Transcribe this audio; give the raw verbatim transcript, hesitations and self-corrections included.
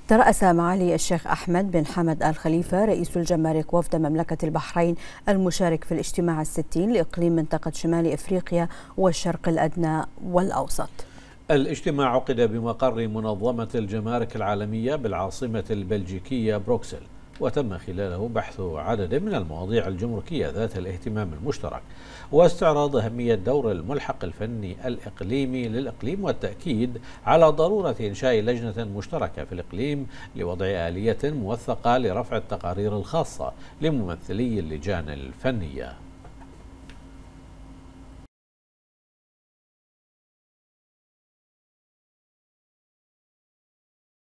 ترأس معالي الشيخ أحمد بن حمد آل خليفة رئيس الجمارك وفد مملكة البحرين المشارك في الاجتماع الستين لإقليم منطقة شمال إفريقيا والشرق الأدنى والأوسط. الاجتماع عقد بمقر منظمة الجمارك العالمية بالعاصمة البلجيكية بروكسل، وتم خلاله بحث عدد من المواضيع الجمركية ذات الاهتمام المشترك، واستعراض أهمية دور الملحق الفني الإقليمي للإقليم، والتأكيد على ضرورة إنشاء لجنة مشتركة في الإقليم لوضع آلية موثقة لرفع التقارير الخاصة لممثلي اللجان الفنية.